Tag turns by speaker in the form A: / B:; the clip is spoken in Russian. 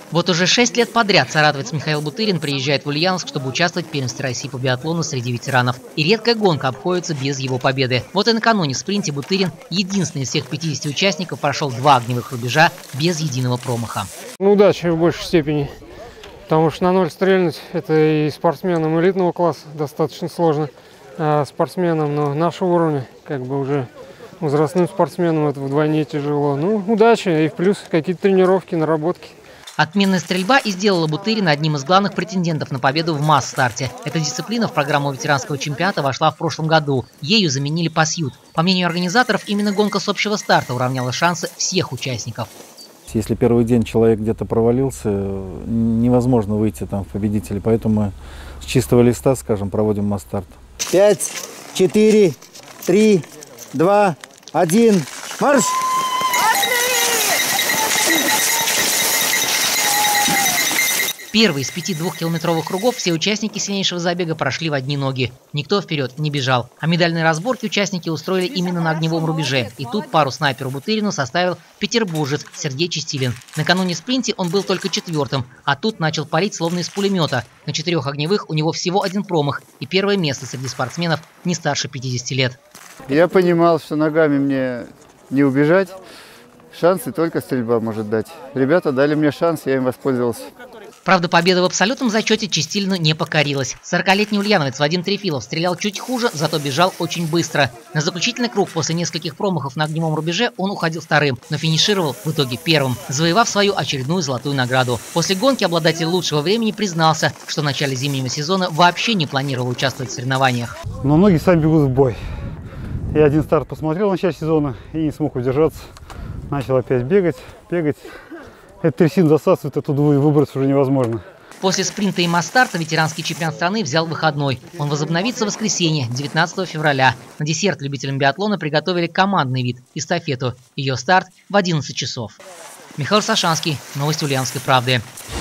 A: Вот уже 6 лет подряд саратовец Михаил Бутырин приезжает в Ульяновск, чтобы участвовать в первенстве России по биатлону среди ветеранов. И редкая гонка обходится без его победы. Вот и накануне в спринте Бутырин, единственный из всех 50 участников, прошел 2 огневых рубежа без единого промаха.
B: Удача в большей степени, потому что на ноль стрельнуть – это и спортсменам элитного класса достаточно сложно. А спортсменам нашего уровня, как бы уже возрастным спортсменам, это вдвойне тяжело. Удача и плюс какие-то тренировки, наработки.
A: Отменная стрельба и сделала Бутырина одним из главных претендентов на победу в масс-старте. Эта дисциплина в программу ветеранского чемпионата вошла в прошлом году. Ею заменили пасьют. По мнению организаторов, именно гонка с общего старта уравняла шансы всех участников.
C: Если первый день человек где-то провалился, невозможно выйти там в победители. Поэтому мы с чистого листа, скажем, проводим масс-старт.
D: 5, 4, 3, 2, 1, марш!
A: Первый из 5 двухкилометровых кругов все участники сильнейшего забега прошли в одни ноги. Никто вперед не бежал. А медальные разборки участники устроили именно на огневом рубеже. И тут пару снайперу Бутырину составил петербуржец Сергей Чистилин. Накануне в спринте он был только 4-м, а тут начал палить словно из пулемета. На 4 огневых у него всего 1 промах и первое место среди спортсменов не старше 50 лет.
E: Я понимал, что ногами мне не убежать. Шансы только стрельба может дать. Ребята дали мне шанс, я им воспользовался.
A: Правда, победа в абсолютном зачете Чистилину не покорилась. 40-летний ульяновец Вадим Трефилов стрелял чуть хуже, зато бежал очень быстро. На заключительный круг после нескольких промахов на огневом рубеже он уходил 2-м, но финишировал в итоге 1-м, завоевав свою очередную золотую награду. После гонки обладатель лучшего времени признался, что в начале зимнего сезона вообще не планировал участвовать в соревнованиях.
F: Но многие сами бегут в бой. Я один старт посмотрел в начале сезона и не смог удержаться. Начал опять бегать. Этот трясин засасывает, оттуда выбраться уже невозможно.
A: После спринта и масс-старта ветеранский чемпион страны взял выходной. Он возобновится в воскресенье, 19 февраля. На десерт любителям биатлона приготовили командный вид – эстафету. Ее старт в 11 часов. Михаил Сашанский. Новости Ульяновской правды.